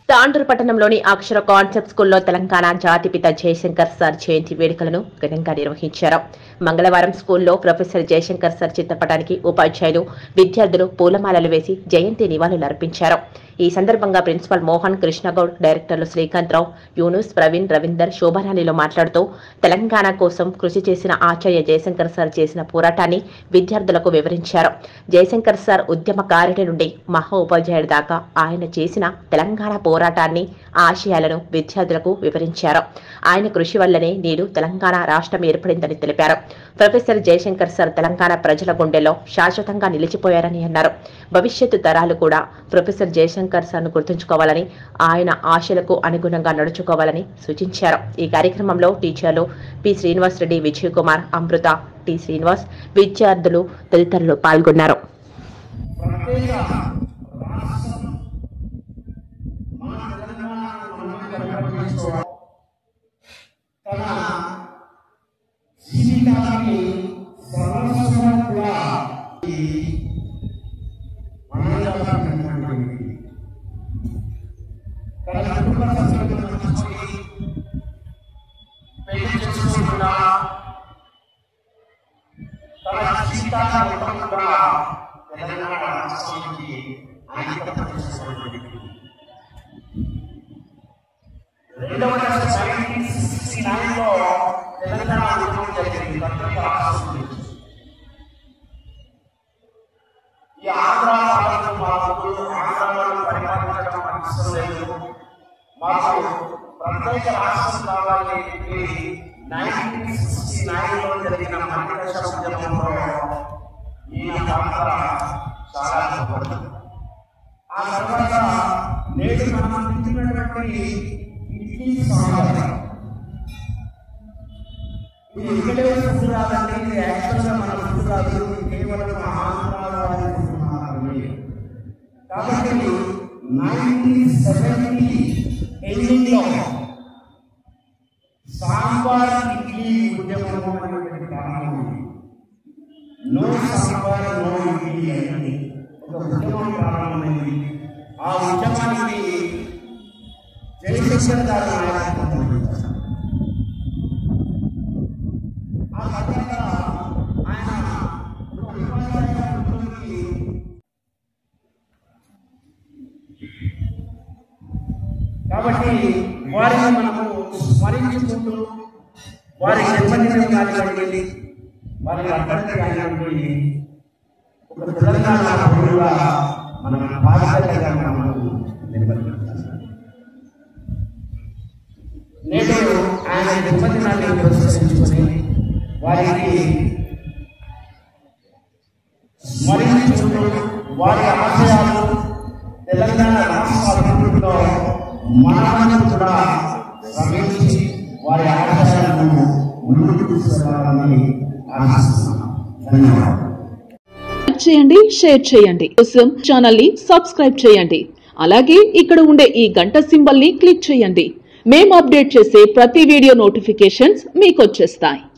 తాండూరు పట్టణంలోని అక్షర కాన్సెప్ట్ స్కూల్లో తెలంగాణ జాతిపిత జయశంకర్ సార్ జయంతి వేడుకలను ఘనంగా నిర్వహించారు. మంగళవారం స్కూల్లో ప్రొఫెసర్ జయశంకర్ సార్ చిత్రపటానికి ఉపాధ్యాయులు, విద్యార్థులు పూలమాలలు వేసి జయంతి నివాళులర్పించారు. ఈ సందర్భంగా ప్రిన్సిపల్ మోహన్, కృష్ణగౌడ్, డైరెక్టర్లు శ్రీకాంత్ రావు, యూనుస్, ప్రవీణ్, రవీందర్, శోభారాణిలో మాట్లాడుతూ తెలంగాణ కోసం కృషి చేసిన ఆచార్య జయశంకర్ సార్ చేసిన పోరాటాన్ని విద్యార్థులకు వివరించారు. జయశంకర్ సార్ ఉద్యమకారుడి నుండి మహా ఉపాధ్యాయుడి దాకా ఆయన చేసిన తెలంగాణ పోరాటాన్ని, ఆశయాలను విద్యార్థులకు వివరించారు. ఆయన కృషి వల్లనే నేడు తెలంగాణ రాష్ట్రం ఏర్పడిందని తెలిపారు. ప్రొఫెసర్ జయశంకర్ సార్ తెలంగాణ ప్రజల గుండెల్లో శాశ్వతంగా నిలిచిపోయారని అన్నారు. భవిష్యత్తు తరాలు కూడా ప్రొఫెసర్ జయశంకర్ సార్ను గుర్తుంచుకోవాలని, ఆయన ఆశలకు అనుగుణంగా నడుచుకోవాలని సూచించారు. ఈ కార్యక్రమంలో టీచర్లు పి. శ్రీనివాస్ రెడ్డి, విజయ్ కుమార్, అమృత, టి. శ్రీనివాస్, విద్యార్థులు తదితరులు పాల్గొన్నారు. ప్రత్యేక రాష్ట్రం కావాలని 1969లో జరిగిన మధ్యదేశ ఉద్యమంలో ఈ పాత్ర చాలా గొప్పది. ఆ తర్వాత నేడు మనం తింటున్నటువంటి ఇడ్లీ సాంబార్ ఇది ఇక్కడే ఫుడ్ రాదండి. ఇది యాక్చువల్గా మన ఫుడ్ రాదు, కేవలం ఆంధ్ర కాబట్టి 1970 ఎండింగ్లో సాంబార్ ఇడ్లీ ఉద్యమం అనేటువంటి ప్రారంభం. నో సాంబార్ నో ఇడ్లీ అని ఒక ఉద్యమం ప్రారంభమైంది. ఆ ఉద్యమానికి జయశంకర్ గారు నాయకత్వం వహించారు. ఆ తర్వాత ఆయన కాబట్టి వారిని మనము స్మరించుకుంటూ వారి జన్మదినం కానివ్వండి, వారి అర్థాన్ని కానివ్వండి, ఒక తెలంగాణ పౌరులుగా మనం బాధ్యతగా మనము నిర్వర్తించాలి. నేడు ఆయన జన్మదినాన్ని పురస్కరించుకొని వారికి స్మరించుకుంటూ వారి ఆశయాలు తెలంగాణ రాష్ట్ర అభివృద్ధిలో మనమందరం కూడా శ్రమించి వారి ఆశయాలను ముందుకు తీసుకురావాలని ఆశిస్తున్నాను. ధన్యవాదాలు. చేయండి, షేర్ చేయండి. కోసం ఛానల్ ని సబ్స్క్రైబ్ చేయండి. అలాగే ఇక్కడ ఉండే ఈ గంట సింబల్ ని క్లిక్ చేయండి. మేము అప్డేట్ చేసే ప్రతి వీడియో నోటిఫికేషన్స్ మీకు వచ్చేస్తాయి.